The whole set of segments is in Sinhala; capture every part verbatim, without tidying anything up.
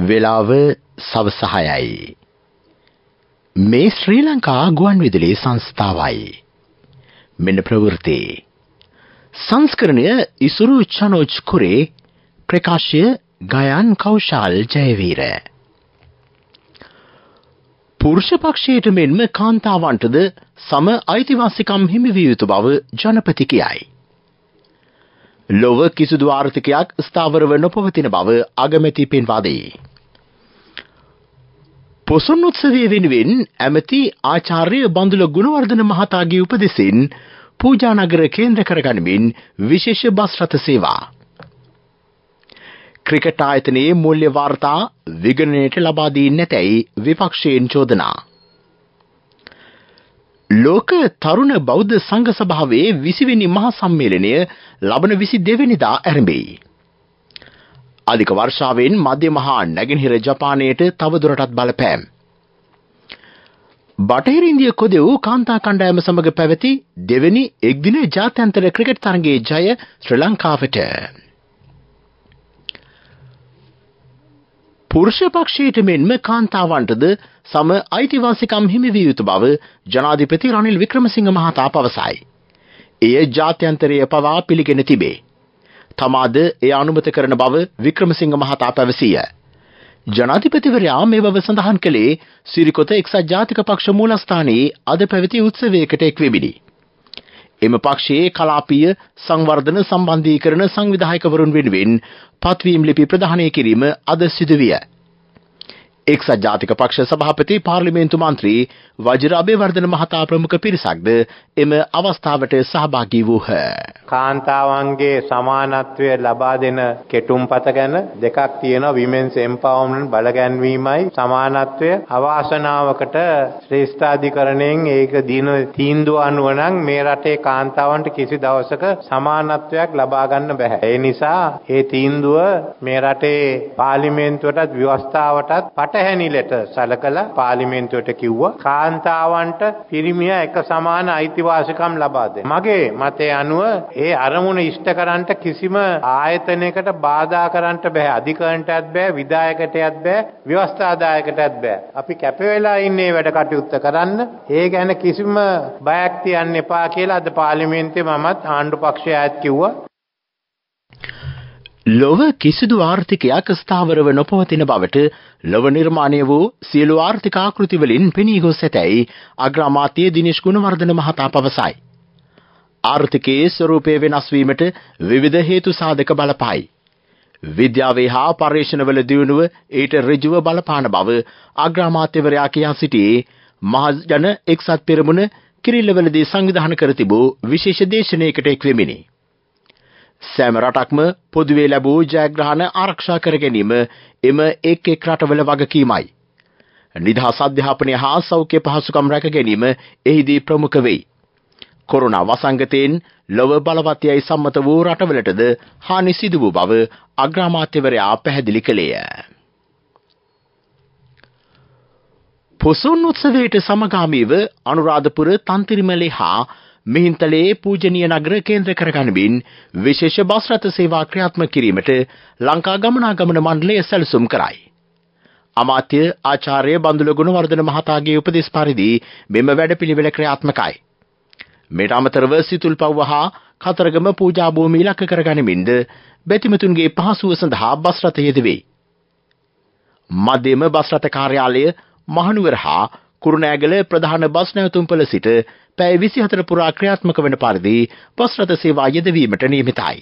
වේලාව සවස හයයි. මේ ශ්‍රී ලංකා ගුවන්විදුලි සංස්ථාවයි. මෙන්න ප්‍රවෘත්ති. සංස්කරණය ඉසුරු චනෝජ් කුරේ, ප්‍රකාශය ගයන් කෞශල් ජයවීර. පුරුෂ පක්ෂයට මෙන්ම කාන්තාවන්ටද සම අයිතිවාසිකම් හිමි විය යුතු බව ජනපති කියයි. ලොව කිසිදු ආර්ථිකයක් ස්ථාවරව නොපවතින බව අගමැති පෙන්වා දෙයි. පොසොන් උත්සවය වෙනුවෙන් ඇමති ආචාර්ය බන්දුල ගුණවර්ධන මහතාගේ උපදෙසින් පූජා නගර කේන්ද්‍ර කරගනිමින් විශේෂ බස් රථ සේවා. ක්‍රිකට් ආයතනයේ මූල්‍ය වාර්තා විගණනයට ලබා දී නැතැයි විපක්ෂයෙන් චෝදනා. ලෝක තරුණ බෞද්ධ සංඝ සභාවේ විසි වෙනි මහා සම්මේලනය ලබන විසි දෙවැනිදා ආරම්භයි. අධික වර්ෂාවෙන් මධ්‍ය මහා නැගෙනහිර ජපානයට තවදුරටත් බලපෑම්. බටහිර ඉන්දිය කොදෙව් කාන්තා කණ්ඩායම සමග පැවති දෙවැනි එක්දින ජාත්‍යන්තර ක්‍රිකට් තරගයේ ජය ශ්‍රී ලංකාවට. පුරුෂ පක්ෂයට මෙන්ම කාන්තාවන්ටද සම අයිතිවාසිකම් හිමි විය යුතු බව ජනාධිපති රනිල් වික්‍රමසිංහ මහතා පවසයි. එය ජාත්‍යන්තරයේ පවා පිළිගෙන තිබේ. තමාද එය අනුමත කරන බව වික්‍රමසිංහ මහතා පැවසීය. ජනාධිපතිවරයා මේ බව සඳහන් කළේ සිරිකොත එක්සත් ජාතික පක්ෂ මූලස්ථානයේ අද පැවති උත්සවයකට එක්වෙමිනි. එම පක්ෂයේ කලාපීය සංවර්ධන සම්බන්ධීකරණ සංවිධායකවරුන් වෙනුවෙන් පත්වීම් ලිපි ප්‍රදානය කිරීම අද සිදු විය. එක්සත් ජාතික පක්ෂ සභාපති පාර්ලිමේන්තු මන්ත්‍රී වජිර අබේවර්ධන මහතා ප්‍රමුඛ පිරිසක්ද එම අවස්ථාවට සහභාගී වූහ. කාන්තාවන්ගේ සමානත්වය ලබා දෙන කෙටුම්පත ගැන දෙකක් තියෙනවා. විමෙන්ස් එම්පවර්මන්ට් බලගැන්වීමයි සමානත්වය. අවාසනාවකට ශ්‍රේෂ්ඨාධිකරණයෙන් ඒක දින තීන්දුව අනුව නම් මේ රටේ කාන්තාවන්ට කිසි දවසක සමානත්වයක් ලබා ගන්න බෑ. ඒ නිසා ඒ තීන්දුව මේ රටේ පාර්ලිමේන්තුවටත් ව්‍යවස්ථාවටත් පටහැනි ලෙස සලකලා පාර්ලිමේන්තුවට කිව්වා කාන්තාවන්ට පිරිමියා එක සමාන අයිතිවාසිකම් ලබා දෙන්න. මගේ මතය අනුව ඒ අරමුණ ඉෂ්ට කරන්නට කිසිම ආයතනයකට බාධා කරන්නට බෑ. අධිකරණයටත් බෑ, විධායකටත් බෑ, ව්‍යවස්ථාදායකටත් බෑ. අපි කැප වෙලා ඉන්නේ වැඩ කටයුත්ත කරන්න. ඒ ගැන කිසිම බයක් තියන්න එපා කියලා අද පාර්ලිමේන්තුවේ මමත් ආණ්ඩු පක්ෂයත් කිව්වා. ලොව කිසිදු ආර්ථිකයක් ස්ථාවරව නොපවතින බවට ලොව නිර්මාණය වූ සියලු ආර්ථික ආකෘති වලින් පෙනී ගොස් ඇතැයි අග්‍රාමාත්‍ය දිනේෂ් ගුණවර්ධන මහතා පවසයි. ආර්ථිකයේ ස්වරූපය වෙනස් වීමට විවිධ හේතු සාධක බලපායි. විද්‍යාවේ හා පර්යේෂණවල දියුණුව ඊට ඍජුව බලපාන බව අග්‍රාමාත්‍යවරයා කියා සිටියේ මහජන එක්සත් පෙරමුණ කිරිල්ලවලදී සංවිධානය කර තිබූ විශේෂ දේශනයකට එක්වෙමිනි. සෑම රටක්ම පොදුවේ ලැබූ ජයග්‍රහණ ආරක්ෂා කර ගැනීම එම එක් එක් රටවල වගකීමයි. නිදහස් අධ්‍යාපනය හා සෞඛ්‍ය පහසුකම් රැක ගැනීම එහිදී ප්‍රමුඛ වෙයි. කොරෝනා වසංගතයෙන් ලොව බලවත් යයි සම්මත වූ රටවලටද හානි සිදු වූ බව අග්‍රාමාත්‍යවරයා පැහැදිලි කළේය. පොසොන් උත්සවයට සමගාමීව අනුරාධපුර තන්තිරිමලේ හා මිහින්තලේ පූජනීය නගර කේන්ද්‍ර කරගනිමින් විශේෂ බස් රථ සේවා ක්‍රියාත්මක කිරීමට ලංකා ගමනාගමන මණ්ඩලය සැලසුම් කරයි. අමාත්‍ය ආචාර්ය බන්දුල ගුණවර්ධන මහතාගේ උපදෙස් පරිදි මෙම වැඩපිළිවෙල ක්‍රියාත්මකයි. මේට අමතරව සිතුල්පව්ව හා කතරගම පූජා භූමි ඉලක්ක කරගනිමින්ද බැතිමතුන්ගේ පහසුව සඳහා බස් රථ යෙදවේ. මධ්‍යම බස් රථ කාර්යාලය මහනුවර හා කුරුණෑගල ප්‍රධාන බස් නැවතුම්පළ සිට පැය විසිහතර පුරා ක්‍රියාත්මක වන පරිදි බස් රථ සේවා යෙදවීමට නියමිතයි.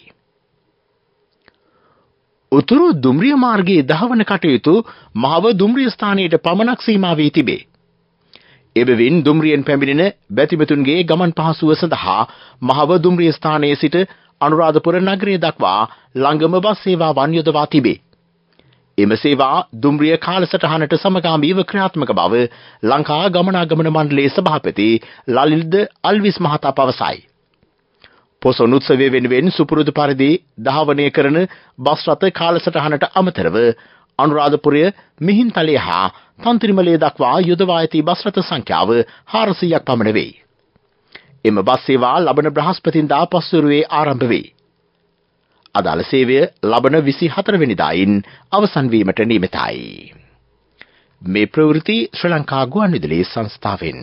උතුරු දුම්රිය මාර්ගයේ දහවන කටයුතු මහව දුම්රිය ස්ථානයට පමණක් සීමා වී තිබේ. එබැවින් දුම්රියෙන් පැමිණෙන බැතිමතුන්ගේ ගමන් පහසුව සඳහා මහව දුම්රිය ස්ථානයේ සිට අනුරාධපුර නගරය දක්වා ළඟම බස් සේවාවන් යොදවා තිබේ. එම සේවා දුම්රිය කාලසටහනට සමගාමීව ක්‍රියාත්මක බව ලංකා ගමනාගමන මණ්ඩලයේ සභාපති ලලිත් අල්විස් මහතා පවසයි. පොසොන් උත්සවය වෙනුවෙන් සුපුරුදු පරිදි ධාවනය කරන බස් රථ කාලසටහනට අමතරව අනුරාධපුරය මිහින්තලේ හා තන්තිරිමලේ දක්වා යොදවා ඇති බස් රථ සංඛ්‍යාව හාරසියයක් පමණ වේ. එම බස් සේවා ලබන බ්‍රහස්පතින්දා පස්වරුවේ ආරම්භ වේ. අදාළ සේවය ලබන විසිහතර වෙනිදායින් අවසන් වීමට නියමිතයි. මේ ප්‍රවෘත්ති ශ්‍රී ලංකා ගුවන්විදුලි සංස්ථාවෙන්.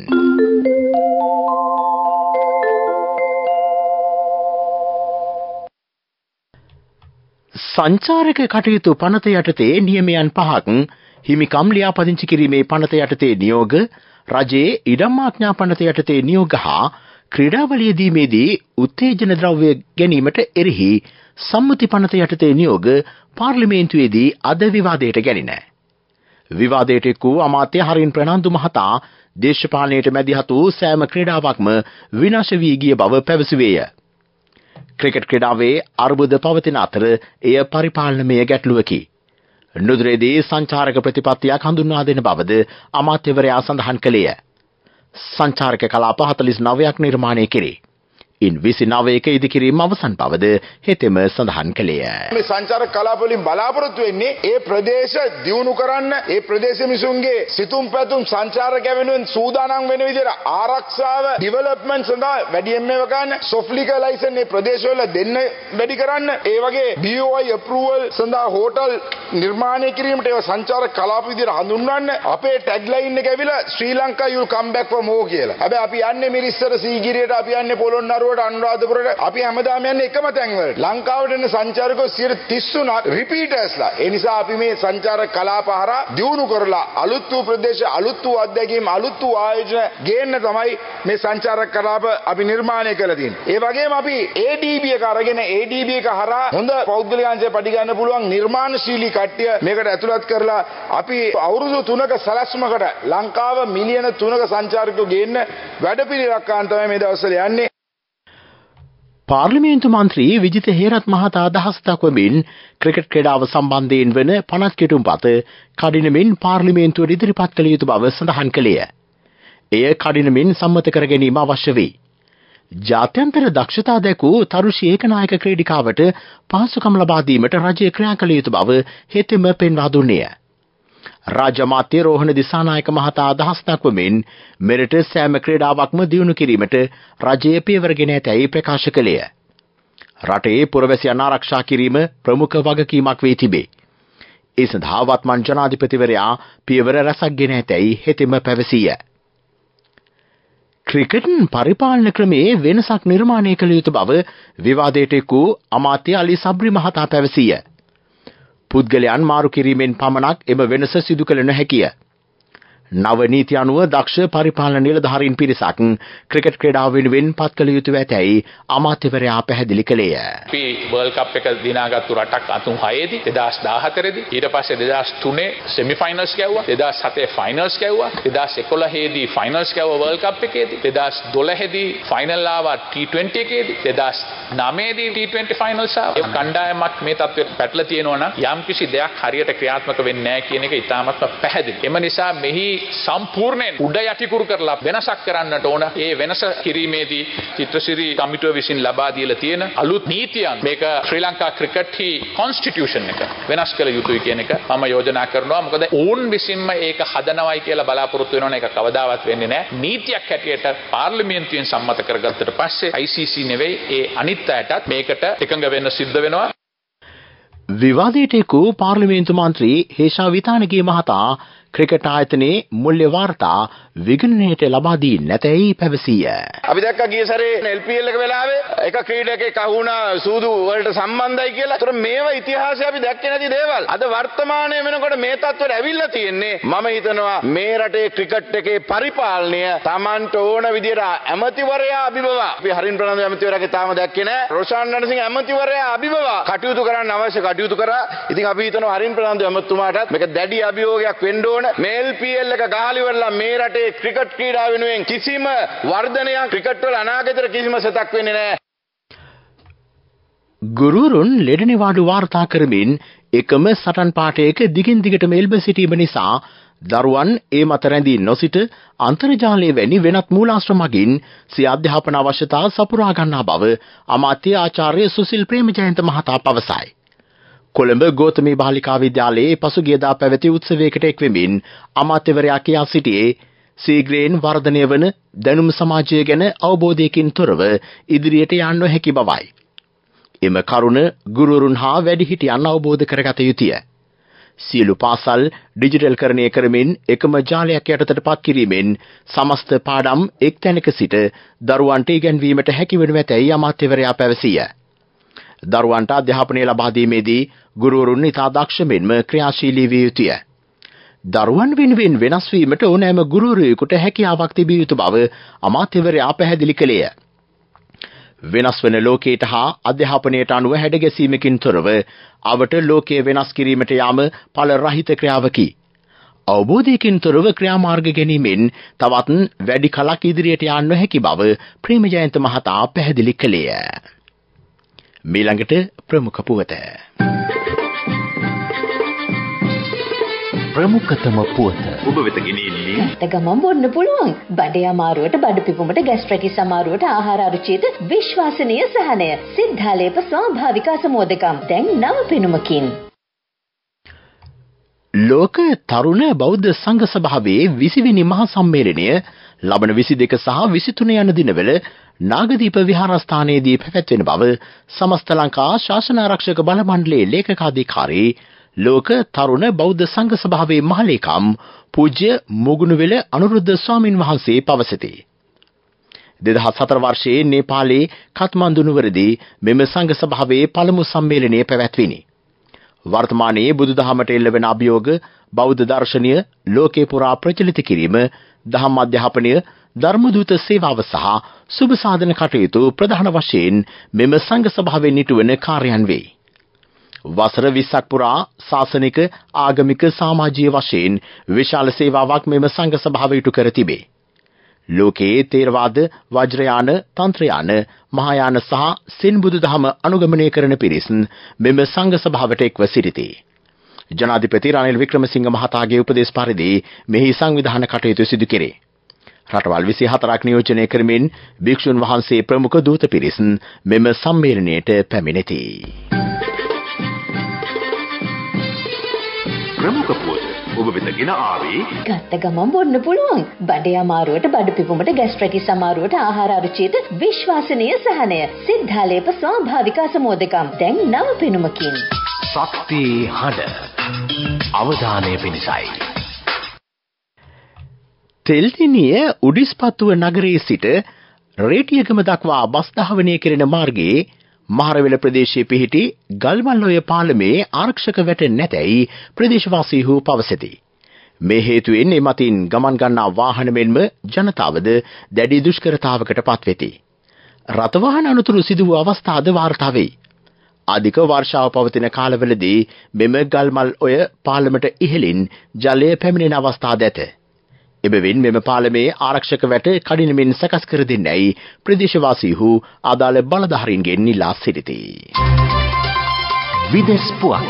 සංචාරක කටයුතු පනත යටතේ නියමයන් පහක් හිමිකම් ලියාපදිංචි කිරීමේ පනත යටතේ නියෝග, රජයේ ඉඩම් ආඥා පනත යටතේ නියෝග හා ක්‍රීඩාවලියේදීමේදී උත්තේජන ද්‍රව්‍ය ගැනීමට එරෙහි සම්මති පනත යටතේ නියෝග පාර්ලිමේන්තුවේදී අද විවාදයට ගැනින. විවාදයට එක් වූ අමාත්‍ය හරින් ප්‍රනාන්දු මහතා දේශපාලනයට මැදිහත් වූ සෑම ක්‍රීඩාවක්ම විනාශ වී ගිය බව පැවසුවේය. ක්‍රිකට් ක්‍රීඩාවේ අර්බුද පවතින අතර එය පරිපාලනමය ගැටලුවකි. නුදුරේදී සංචාරක ප්‍රතිපත්තියක් හඳුන්වා දෙන බවද අමාත්‍යවරයා සඳහන් කළේය. සංචාරක කලාප හතළිස් නවයක් නිර්මාණය කෙරේ. ඉන් විසිනවයක ඉදිකිරීම අවසන් බවද හෙතෙම සඳහන් කළේය. මේ සංචාරක කලාප වලින් බලාපොරොත්තු වෙන්නේ ඒ ප්‍රදේශ දියුණු කරන්න, ඒ ප්‍රදේශ මිනිසුන්ගේ සිතුම් පැතුම් සංචාරක වෙනුවෙන් සූදානම් වෙන විදිහට ආරක්ෂාව ඩෙවලොප්මන්ට් සඳහා වැඩියෙන් මේව ගන්න, සොෆ්ට් ලිකර් ලයිසන් මේ ප්‍රදේශවල දෙන්න වැඩි කරන්න, ඒ වගේ B O I අප්‍රූවල් සඳහා හෝටල් නිර්මාණය කිරීමට ඒව සංචාරක කලාප විදිහට හඳුන්වන්න. අපේ ටැග්ලයින් එක ඇවිල්ලා ශ්‍රී Lanka you'll come back for more කියලා. හැබැයි අපි යන්නේ මිරිස්සර සීගිරියට, අපි යන්නේ පොළොන්නරුවට, අනුරාධපුරයට, අපි හැමදාම යන්නේ එකම තැන් වලට. ලංකාවට එන සංචාරකයෝ සියයට තිස් තුනක් රිපීටර්ස්ලා. ඒ නිසා අපි මේ සංචාරක කලාප හරහා දියුණු කරලා අලුත් වූ ප්‍රදේශ, අලුත් වූ අත්දැකීම්, අලුත් වූ ආයෝජන ගේන්න තමයි මේ සංචාරක කලාප අපි නිර්මාණය කරලා තියෙන්නේ. ඒ වගේම අපි A D B එක අරගෙන A D B එක හරහා හොඳ පෞද්ගලිකාංශය පඩි ගන්න පුළුවන් නිර්මාණශීලී කට්ටිය මේකට ඇතුළත් කරලා අපි අවුරුදු තුනක සැලැස්මකට ලංකාව මිලියන තුනක සංචාරකයෝ ගේන්න වැඩපිළිවෙලක් ගන්න තමයි මේ දවස්වල යන්නේ. පාර්ලිමේන්තු මන්ත්‍රී විජිත හේරත් මහතා අදහස් දක්වමින් ක්‍රිකට් ක්‍රීඩාව සම්බන්ධයෙන් වන පනත් කෙටුම්පත කඩිනමින් පාර්ලිමේන්තුවට ඉදිරිපත් කළ යුතු බව සඳහන් කළේය. එය කඩිනමින් සම්මත කර ගැනීම අවශ්‍ය වේ. ජාත්‍යන්තර දක්ෂතා දැකූ තරුෂි ඒකනායක ක්‍රීඩිකාවට පහසුකම් ලබා දීමට රජය ක්‍රියා කළ යුතු බව හෙතෙම පෙන්වා දුන්නේය. රාජ්‍ය අමාත්‍ය රෝහණ දිසානායක මහතා අදහස් දක්වමින් මෙරට සෑම ක්‍රීඩාවක්ම දියුණු කිරීමට රජය පියවරගෙන ඇතැයි ප්‍රකාශ කළේය. රටේ පුරවැසියන් ආරක්ෂා කිරීම ප්‍රමුඛ වගකීමක් වී තිබේ. ඒ සඳහා වත්මන් ජනාධිපතිවරයා පියවර රැසක් ගෙන ඇතැයි හෙතෙම පැවසීය. ක්‍රිකට් පරිපාලන ක්‍රමයේ වෙනසක් නිර්මාණය කළ යුතු බව විවාදයට එක් වූ අමාත්‍ය අලි සබ්රි මහතා පැවසීය. පුද්ගලයන් මාරු කිරීමෙන් පමණක් එම වෙනස සිදු කළ නොහැකිය. නව නීති අනුව දක්ෂ පරිපාලන නිලධාරීන් පිරිසක් ක්‍රිකට් ක්‍රීඩාව වෙනුවෙන් පත් කළ යුතු ඇතැයි අමාත්‍යවරයා පැහැදිලි කළේය. අපි වර්ල්ඩ් කප් එක දිනාගත්තු රටක් අතුන් හයේදී දෙදාස් දාහතර දී ඊට පස්සේ දෙදාස් තුනේ සෙමි ෆයිනල්ස් ගැව්වා, දෙදාස් හතේ ෆයිනල්ස් ගැව්වා, දෙදාස් එකොළහ දී ෆයිනල්ස් ගැව්වා වර්ල්ඩ් කප් එකේදී, දෙදාස් දොළහ දී ෆයිනල් ආවා ටී ට්වෙන්ටි එකේදී, දෙදාස් නවය දී ටී ට්වෙන්ටි ෆයිනල්ස් ආවා. ඒ කණ්ඩායමක් මේ තත්ත්වයට පැටලලා තියෙනවා නම් යම්කිසි දෙයක් හරියට ක්‍රියාත්මක වෙන්නේ නැහැ කියන එක ඉතාමත්ම පැහැදිලි. එම නිසා මෙහි සම්පූර්ණයෙන් උඩ යටිකුරු කරලා වෙනසක් කරන්නට ඕන. ඒ වෙනස කිරීමේදී චිත්‍රසිරි කමිටුව විසින් ලබා දීලා තියෙන අලුත් නීතියන් මේක ශ්‍රී ලංකා ක්‍රිකට් හි කොන්ස්ටිටියුෂන් එක වෙනස් කළ යුතුයි කියන එක මම යෝජනා කරනවා. මොකද ඕන් විසින්ම ඒක හදනවයි කියලා බලාපොරොත්තු වෙනවනේ ඒක කවදාවත් වෙන්නේ නැහැ. නීතියක් හැටියට පාර්ලිමේන්තුවෙන් සම්මත කරගත්තට පස්සේ I C C නෙවෙයි ඒ අනිත් අයටත් මේකට එකඟ වෙන්න සිද්ධ වෙනවා. විවාදයට එක් වූ පාර්ලිමේන්තු මන්ත්‍රී හේෂා විතානගේ මහතා ක්‍රිකට් ආයතනයේ මුල්‍ය වාර්තා විගණනයට ලබා දී නැතැයි පැවසීය. අපි දැක්කා ගිය සැරේ L P L එක වෙලාවේ එක ක්‍රීඩකෙක් අහුණා සූදු වලට සම්බන්ධයි කියලා. ඒතර මේවා ඉතිහාසය අපි දැක්කේ නැති දේවල්. අද වර්තමානයේ වෙනකොට මේ තත්ත්වයට ඇවිල්ලා තියෙන්නේ. මම හිතනවා මේ රටේ ක්‍රිකට් එකේ පරිපාලනය Tamanට ඕන විදියට ඇමතිවරයා අභිබවා. අපි හරින් ප්‍රනාන්දු ඇමතිවරයාගේ තාම දැක්කේ නැහැ. රොෂාන් රණසිංහ ඇමතිවරයා අභිබවා කටයුතු කරන්න අවශ්‍ය කටයුතු කරා. ඉතින් අපි හිතනවා හරින් ප්‍රනාන්දු ඇමතුමාටත් මේක දැඩි අභියෝගයක් වෙන්න ඕන. මේ L P L එක ගහලිවලා මේ රටේ ක්‍රිකට් ක්‍රීඩාව වෙනුවෙන් කිසිම වර්ධනයක් ක්‍රිකට් වල අනාගතේ කිසිම සතක් වෙන්නේ නැහැ. ගුරුවරුන් ලෙඩ නිවාඩු වාර්තා කරමින් එකම සටන් පාඨයක දිගින් දිගටම එල්බ සිටීම නිසා දරුවන් ඒ මත රැඳී නොසිට අන්තර්ජාලයේ වැනි වෙනත් මූලාශ්‍ර මගින් සිය අධ්‍යාපන අවශ්‍යතා සපුරා ගන්නා බව අමාත්‍ය ආචාර්ය සුසිල් ප්‍රේමජයන්ත මහතා පවසයි. කොළඹ ගෝතමී බාලිකා විද්‍යාලයේ පසුගියදා පැවති උත්සවයකට එක්වෙමින් අමාත්‍යවරයා කියා සිටියේ සීග්‍රයෙන් වර්ධනය වන දැනුම් සමාජය ගැන අවබෝධයකින් තොරව ඉදිරියට යන්න නොහැකි බවයි. එම කරුණ ගුරුවරුන් හා වැඩිහිටියන් අවබෝධ කරගත යුතුය. සියලු පාසල් ඩිජිටල්කරණය කරමින් එකම ජාලයක් යටතට පත් කිරීමෙන් සමස්ත පාඩම් එක් තැනක සිට දරුවන්ට ඉගැන්වීමට හැකි වනු ඇතැයි අමාත්‍යවරයා පැවසිය. දරුවන්ට අධ්‍යාපනය ලබා දීමේදී ගුරුවරුන් ඉතා දක්ෂ මෙන්ම ක්‍රියාශීලී විය යුතුය. දරුවන් වෙනුවෙන් වෙනස් වීමට ඕනෑම ගුරුවරයෙකුට හැකියාවක් තිබිය යුතු බව අමාත්‍යවරයා පැහැදිලි කළේය. වෙනස් වන ලෝකයට හා අධ්‍යාපනයට අනුව හැඩගැසීමකින් තොරව අවට ලෝකය වෙනස් කිරීමට යාම ඵල රහිත ක්‍රියාවකි. අවබෝධයකින් තොරව ක්‍රියාමාර්ග ගැනීමෙන් තවත් වැඩි කලක් ඉදිරියට යන්න නොහැකි බව ප්‍රේමජයන්ත මහතා පැහැදිලි කළේය. මීළඟට ප්‍රමුඛ පුවත. ප්‍රමුඛතම පුවත ඔබ වෙත ගෙනෙන්නේ ගමන් බොන්න පුළුවන් බඩේ අමාරුවට බඩ පිපුමට ગેස්ට්‍රයිටිස් අමාරුවට ආහාර අරුචියට විශ්වාසනීය සහනය සිද්ධාලේප ස්වාභාවික අසමෝදකම් දැන් නව පෙනුමකින්. ලෝක තරුණ බෞද්ධ සංඝ සභාවේ විසි වෙනි මහා සම්මේලනය ලබන විසි දෙක සහ විසි තුන යන දිනවල නාගදීප විහාරස්ථානයේදී පැවැත්වෙන බව සමස්ත ලංකා ශාසන ආරක්ෂක බල මණ්ඩලයේ ලේකකාධිකාරී ලෝක තරුණ බෞද්ධ සංඝ සභාවේ මහලේකම් පූජ්‍ය මුගුණුවෙල අනුරුද්ධ ස්වාමින් වහන්සේ පවසති. දෙදහස් හතර වර්ෂයේ නේපාලයේ කත්මන්දු නුවරදී මෙම සංඝ සභාවේ පළමු සම්මේලනය පැවැත්විනි. වර්තමානයේ බුදුදහමට එල්ලවෙන අභියෝග බෞද්ධ දර්ශනය ලෝකේ පුරා ප්‍රචලිත කිරීම, දහම් අධ්‍යාපනය, ධර්මදූත සේවාව සහ සුබ සාධන කටයුතු ප්‍රධාන වශයෙන් මෙම සංඝ සභාවෙන් නිටුවන කාර්යයන් වේ. වසර විස්සක් පුරා ශාසනික ආගමික සමාජීය වශයෙන් විශාල සේවාවක් මෙම සංඝ සභාව ඉටු කර තිබේ. ලෝකයේ තේරවාද, වජ්‍රයාන, තන්ත්‍රයාන, මහායාන සහ සෙන් බුදුදහම අනුගමනය කරන පිරිස් මෙම සංඝ සභාවට එක්ව සිටිති. ජනාධිපති රනිල් වික්‍රමසිංහ මහතාගේ උපදෙස් පරිදි මෙහි සංවිධාන කටයුතු සිදු කෙරේ. රටවල් විසි හතරක් නියෝජනය කරමින් භික්ෂුන් වහන්සේ ප්‍රමුඛ දූත පිරිස් මෙම සම්මේලනයට පැමිණෙති. ප්‍රමුඛ පුවත ඔබ වෙත ගෙන ආවේ ගත්ත ගමන් බොන්න පුළුවන් බඩේ අමාරුවට බඩ පිපුමට ગેස්ට්‍රයිටිස් අමාරුවට ආහාර අරුචියට විශ්වාසනීය සහනය සිද්ධාලේප ස්වාභාවික අසමෝදකම් දැන් නව පෙනුමකින්. ශක්ති හඬ අවධානය පිණිසයි. තෙල්දිනිය උඩිස්පත්තුව නගරයේ සිට රේටියගම දක්වා බස් ධාවනය කෙරෙන මාර්ගයේ මහරවෙල ප්‍රදේශයේ පිහිටි ගල්මල්ලොය පාලමේ ආරක්ෂක වැට නැතැයි ප්‍රදේශවාසීහු පවසති. මේ හේතුවෙන් එමතින් ගමන් ගන්නා වාහන මෙන්ම ජනතාවද දැඩි දුෂ්කරතාවකට පත්වෙති. රථවාහන අනතුරු සිදු වූ අවස්ථාද වාර්තා වෙයි. අධික වර්ෂාව පවතින කාලවලදී මෙම ගල්මල් ඔය පාලමට ඉහළින් ජලය පැමිණෙන අවස්ථාද ඇත. එබැවින් මෙම පාලමේ ආරක්ෂක වැට කඩිනමින් සකස් කර දෙන්නැයි ප්‍රදේශවාසීහු අදාළ බලධාරීන්ගෙන් ඉල්ලා සිටිති. විදෙස් පුවත්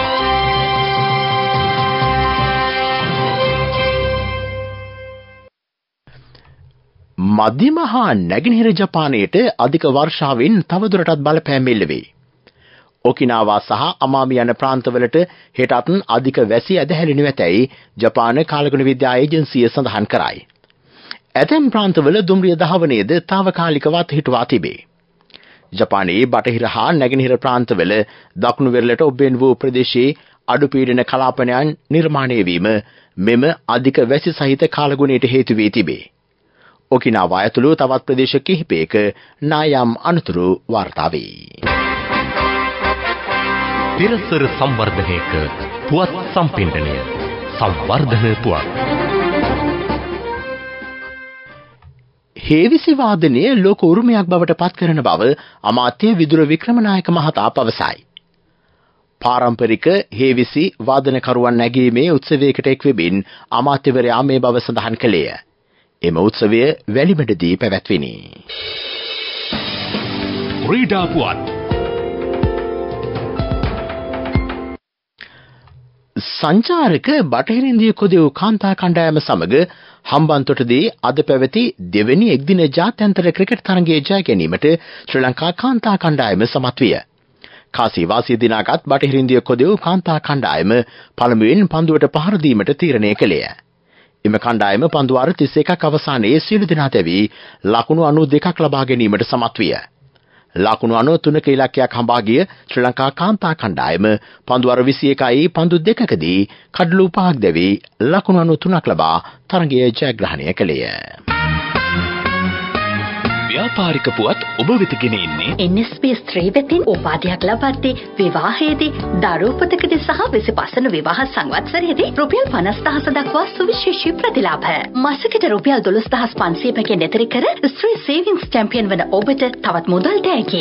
මධ්‍යම හා නැගෙනහිර ජපානයට අධික වර්ෂාවෙන් තවදුරටත් බලපෑම් එල්ල වේ. ඔකිනාවා සහ අමාමි යන ප්‍රාන්තවලට හෙටත් අධික වැසි ඇදහැරෙනු ඇතැයි ජපාන කාලගුණ විද්‍යා ඒජන්සිය සඳහන් කරයි. ඇතැම් ප්‍රාන්තවල දුම්රිය දහවනයේද తాවකාලිකවත් හිටුවා තිබේ. ජපානයේ බටහිර හා නැගෙනහිර ප්‍රාන්තවල දකුණු වෙරළට ඔබ්බෙන් වූ ප්‍රදේශයේ අඩු පීඩන කලාපනයන් නිර්මාණය වීම මෙම අධික වැසි සහිත කාලගුණයට හේතු වී තිබේ. ඔකිනාවා ඇතුළු තවත් ප්‍රදේශ කිහිපයක නායම් අනතුරු වාර්තා වේ. පිරසර සංවර්ධනයක පුවත් සම්පින්ඩනය සංවර්ධන පුවත්. හේවිසි වාදනය ලෝක උරුමයක් බවට පත් කරන බව අමාත්‍ය විදුර වික්‍රමනායක මහතා පවසයි. පාරම්පරික හේවිසි වාදනකරුවන් නැගීමේ උත්සවයකට එක්වෙමින් අමාත්‍යවරයා මේ බව සඳහන් කළේය. එම උත්සවය වැලිමඩදී පැවැත්විනි. ක්‍රීඩා පුවත්. සංචාරක බටහිර ඉන්දිය කොදෙව් කාන්තා කණ්ඩායම සමග හම්බන්තොටදී අද පැවති දෙවැනි එක්දින ජාත්‍යන්තර ක්‍රිකට් තරගයේ ජය ගැනීමට ශ්‍රී ලංකා කාන්තා කණ්ඩායම සමත් විය. කාසී වාසිය දිනාගත් බටහිර ඉන්දිය කොදෙව් කාන්තා කණ්ඩායම පළමුවෙන් පන්දුවට පහර දීමට තීරණය කළේය. එම කණ්ඩායම පන්දු අර තිස් එකක් අවසානයේ සියලු දෙනා තැවී ලකුණු අනූ දෙකක් ලබා ගැනීමට සමත් විය. ලකුණු අනූ තුනක ඉලක්කයක් හඹා ගිය ශ්‍රී ලංකා කාන්තා කණ්ඩායම පන්දුවර විසි එකයි පන්දු දෙකකදී කඩලු පහක් දැවී ලකුණු අනූ තුනක් ලබා තරගය ජයග්‍රහණය කළේය. ව්‍යාපාරික පුවත් ඔබ වෙත ගෙන එන්නේ එන් එස් පී ස්ත්‍රී වෙතින් උපාධියක් ලබද්දී විවාහයේදී දරුපතකදී සහ විසිපස්වන විවාහ සංවත්සරයේදී රුපියල් පනස් දහස දක්වා සුවිශේෂී ප්‍රතිලාභ. මාසෙකට රුපියල් දොළොස් දහස් පන්සිය පැකිය නෙතරි කර ස්ත්‍රී සේවිංස් චැම්පියන් වන ඔබට තවත් මුදල් ටැගි.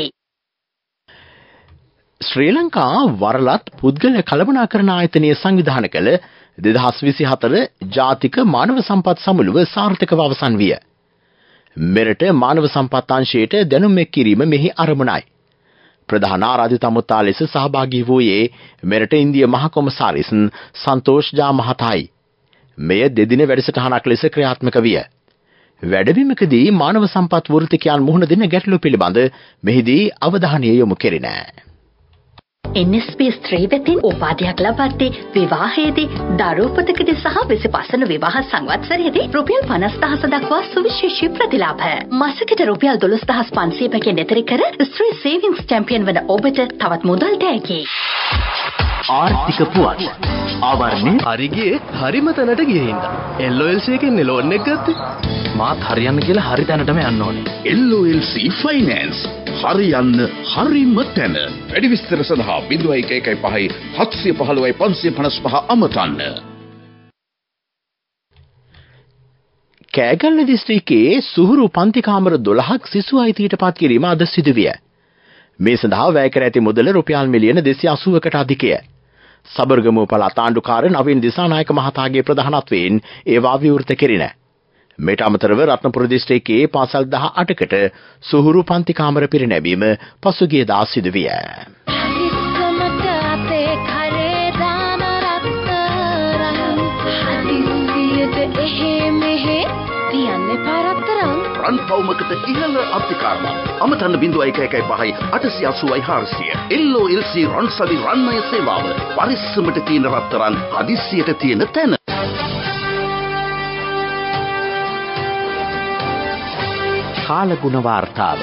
ශ්‍රී ලංකා වරලත් පුද්ගල කළමනාකරණ ආයතනය සංවිධානය කළ දෙදහස් විසිහතර ජාතික මානව සම්පත් සමුළුව සාර්ථකව අවසන් විය. මෙරට මානව සම්පත් අංශයට දැනුම් එක් කිරීම මෙහි අරමුණයි. ප්‍රධාන ආරාධිත අමුත්තා ලෙස සහභාගී වූයේ මෙරට ඉන්දිය මහ කොමසාරිස් සන්තෝෂ් ජා මහතායි. මෙය දෙදින වැඩසටහනක් ලෙස ක්‍රියාත්මක විය. වැඩබිමකදී මානව සම්පත් වෘත්තිකයන් මුහුණ දෙන ගැටලු පිළිබඳ මෙහිදී අවධානය යොමු කෙරිණ. එන් එස් පී ස්ත්‍රී වෙතින් උපාධියක් ලබද්දී විවාහයේදී දරුපතකදී සහ විසිපස්වන විවාහ සංවත්සරයේදී රුපියල් පනස් දහස දක්වා සුවිශේෂී ප්‍රතිලාභ. මාසෙකට රුපියල් දොළොස් දහස් පන්සිය පැකිය නෙතරි කර ස්ත්‍රී සේවිංස් චැම්පියන් වන ඔබට තවත් මුදල් ටැගි. ආර්ථික පුවත් ආවරණය හරිගේ හරිම තැනට ගිහින් එල් ඔ එල් සී එකෙන් ලෝන් එක ගත්තේ. මාත් හරියන්න කියලා හරි තැනටම යන්න ඕනේ. L O L C finance හරියන්න හරිම තැන. වැඩි විස්තර සඳහා ज़ीरो एक एक पाँच सात एक पाँच पाँच पाँच पाँच අමතන්න. කෑගල්ල දිස්ත්‍රික්කයේ සුහුරු පන්ති කාමර දොළහක් සිසු අයිතියට පත් කිරීම අද සිදු විය. මේ සඳහා වැය කර ඇති මුදල රුපියල් මිලියන දෙසිය අසූවකට අධිකය. සබර්ගමුව පළාත් ආණ්ඩුකාර නවීන් දිසානායක මහතාගේ ප්‍රධානත්වයෙන් ඒවා විවෘත කෙරිණ. මේට අමතරව රත්නපුර දිස්ත්‍රික්කයේ පාසල් දහ අටකට සුහුරු පන්ති කාමර පිරිනැමීම පසුගියදා සිදු විය. රන්පවුමකට ඉහළ අධිකාරම අමතන්න ज़ीरो एक एक पाँच आठ आठ शून्य चार शून्य එල් ඔ එල් සී රන්සවි රන්මය සේවාව පරිස්සමට තියෙන රත්තරන් හදිස්සියට තියෙන තැන. කාලගුණ වාර්තාව.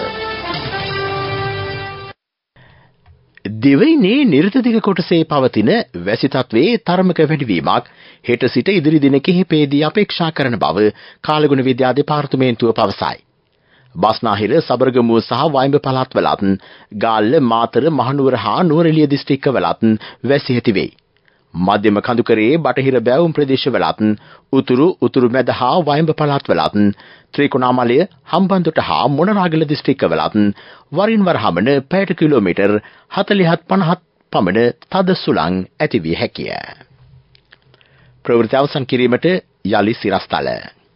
දෙවයිනේ නිර්තදිග කොටසේ පවතින වැසි තත්වයේ තරමක වැඩිවීමක් හෙට සිට ඉදිරි දින කිහිපයේදී අපේක්ෂා කරන බව කාලගුණ විද්‍යා දෙපාර්තමේන්තුව පවසයි. බස්නාහිර සබරගමුව සහ වයිඹ පළාත්වලත් ගාල්ල මාතර මහනුවර හා නුවරඑළිය දිස්ත්‍රික්කවලත් වැසි ඇති වෙයි. මධ්‍යම කඳුකරයේ බටහිර බැවුම් ප්‍රදේශවලත් උතුරු උතුරු මැද හා වයිඹ පළාත්වලත් ත්‍රිකුණාමලය හම්බන්තොට හා මොනරාගල දිස්ත්‍රික්කවලත් වරින් වර හමන පැයට කිලෝමීටර් හතළිහත් පනහක් පමණ තද සුළං ඇති විය හැකිය. ප්‍රවෘත්ති අවසන් කිරීමට යලි සිරස්තල.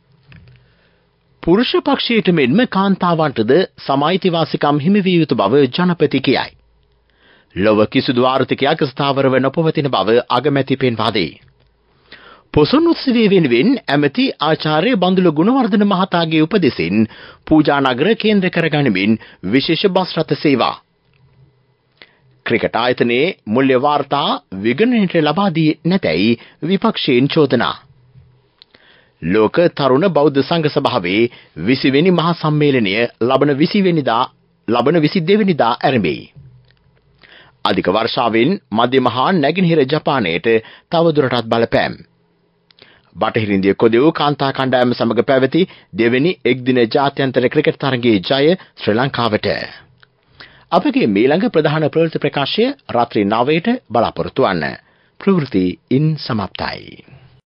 පුරුෂ පක්ෂයට මෙන්ම කාන්තාවන්ටද සම අයිතිවාසිකම් හිමි විය යුතු බව ජනපති කියයි. ලොව කිසිදු ආර්ථිකයක් ස්ථාවරව නොපවතින බව අගමැති පෙන්වා දෙයි. පොසොන් උත්සවය වෙනුවෙන් ඇමති ආචාර්ය බන්දුල ගුණවර්ධන මහතාගේ උපදෙසින් පූජා නගර කේන්ද්‍ර කරගනිමින් විශේෂ බස් රථ සේවා. ක්‍රිකට් ආයතනයේ මුල්‍ය වාර්තා විගණනයට ලබා දී නැතැයි විපක්ෂයෙන් චෝදනා. ලෝක තරුණ බෞද්ධ සංඝ සභාවේ විසි වෙනි මහා සම්මේලනය ලබන විසි වෙනිදා ලබන විසි දෙවැනිදා ආරම්භයි. අධික වර්ෂාවෙන් මධ්‍ය මහා නැගෙනහිර ජපානයට තවදුරටත් බලපෑම්. බටහිර ඉන්දිය කොදෙව් කාන්තා කණ්ඩායම සමග පැවති දෙවෙනි එක්දින ජාත්‍යන්තර ක්‍රිකට් තරගයේ ජය ශ්‍රී ලංකාවට. අපගේ මීළඟ ප්‍රධාන ප්‍රවෘත්ති ප්‍රකාශය රාත්‍රී නවයට බලාපොරොත්තු වන්න. ප්‍රවෘත්ති ඉන් සමාප්තයි.